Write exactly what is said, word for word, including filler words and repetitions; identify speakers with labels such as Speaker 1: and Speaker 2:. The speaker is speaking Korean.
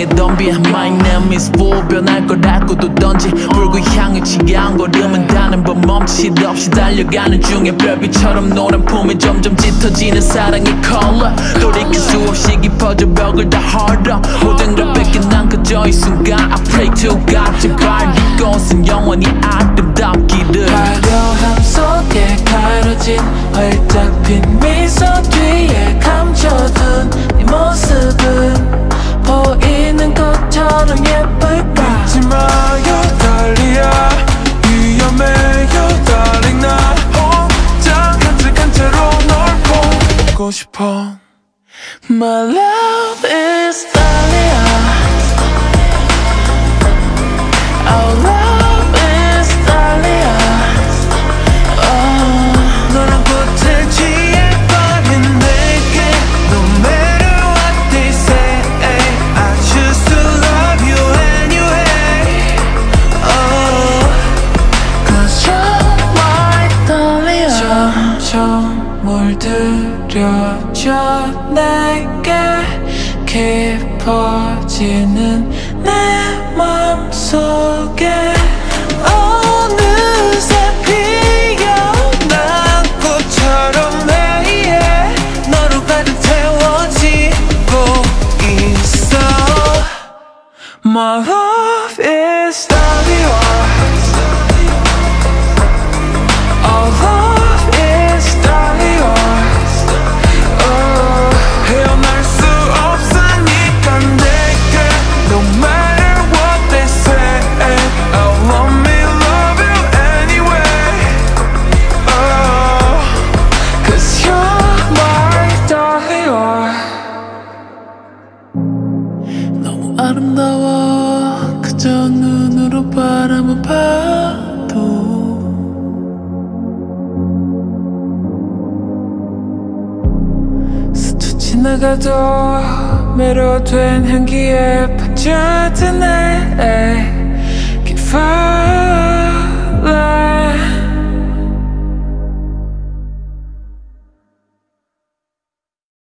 Speaker 1: 상상했던 비 My name is Bull 변할 거라고도 던지 불구 향을 지향거리면 다는 법 멈칫 없이 달려가는 중에 별빛처럼 노란 품에 점점 짙어지는 사랑의 컬러 돌이킬 수 없이 깊어져 벽을 다 헐어 모든 걸 뺏긴 난 그저 이 순간 I pray to God 제발 이곳은 영원히 아름답기를
Speaker 2: 화려함 속에 가려진 활짝 핀 미소 뒤에 감춰둔 네 모습은 보이는 것처럼 예쁠까
Speaker 3: 잊지 마요 달리야 위험해요 darling 나 혼자 간직한 채로 널 보고 싶어
Speaker 2: My love is dahlia Our love is dahlia oh.
Speaker 3: 너랑 꽃을 취해버린 내게 No matter what they say I choose to love you anyway oh.
Speaker 2: Cause you're my dahlia 점점 물들여져 내게 깊어지는 내 맘속에
Speaker 3: 어느새 피어난 꽃처럼 매일 너로 가득 채워지고 있어
Speaker 2: My love is dahlia Our love is dahlia oh.
Speaker 3: 헤어날 수 없으니까 내게 No matter what they say I want me love you anyway oh.
Speaker 2: Cause you're my dahlia 너무 아름다워 그저 눈으로 바라만 봐도 스쳐 지나가도 매료된 향기에 빠져드네 Keep